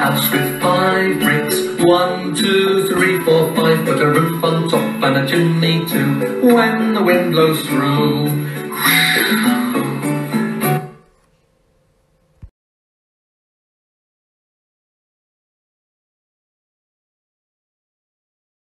house with 5 bricks. 1, 2, 3, 4, 5. Put a roof on top and a chimney too. When the wind blows through,